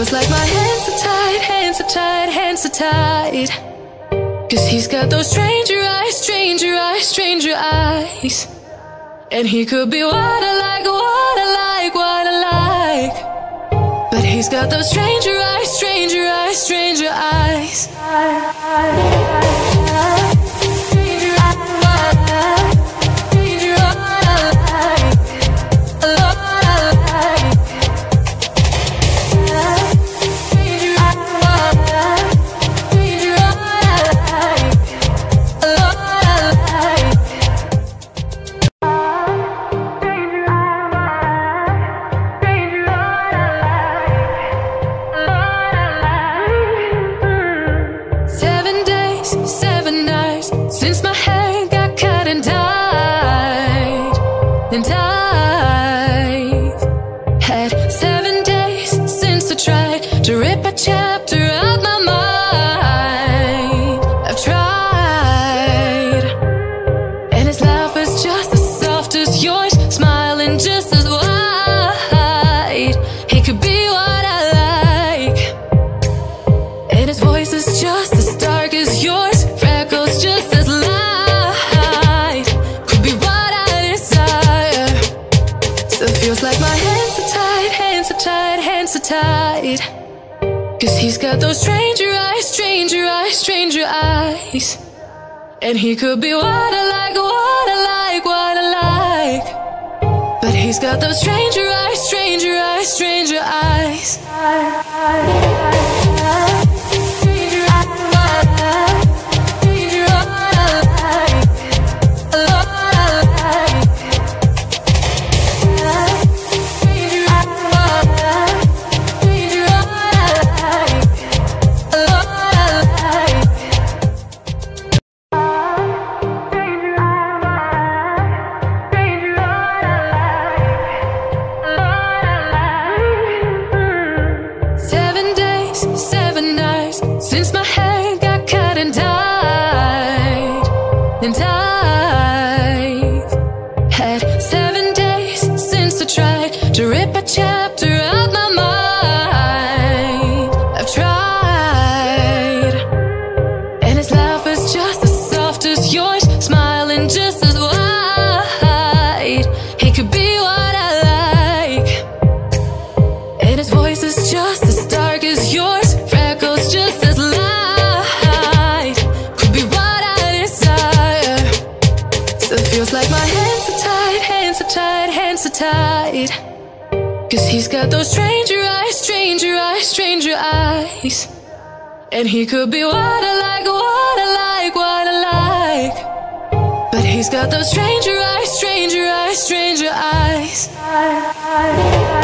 feels like my hands are tied, hands are tied, hands are tied. 'Cause he's got those stranger eyes, stranger eyes, stranger eyes. And he could be what I like, what I like, what I like. But he's got those stranger eyes, stranger eyes, stranger eyes. Since my hair got cut and dyed, and I've had 7 days since I tried to rip a chapter out my mind. I've tried, and his laugh is just as soft as yours, smiling just as wide. He could be what I like, and his voice is just as dark as yours, freckles just as light. Could be what I desire. Still feels like my hands are tied, hands are tied, hands are tied. 'Cause he's got those stranger eyes, stranger eyes, stranger eyes. And he could be what I like, what I like, what I like. But he's got those stranger eyes, stranger eyes, stranger eyes. Since my hair got cut and dyed, and I've had 7 days since I tried to rip a chapter out my mind. I've tried, and his laugh is just as soft as yours, smiling just as wide. He could be what I like, and his voice is just as dark as yours, freckles just as light. Could be what I desire. Still feels like my hands are tied, hands are tied, hands are tied. 'Cause he's got those stranger eyes, stranger eyes, stranger eyes. And he could be what I like, what I like, what I like. But he's got those stranger eyes, stranger eyes, stranger eyes.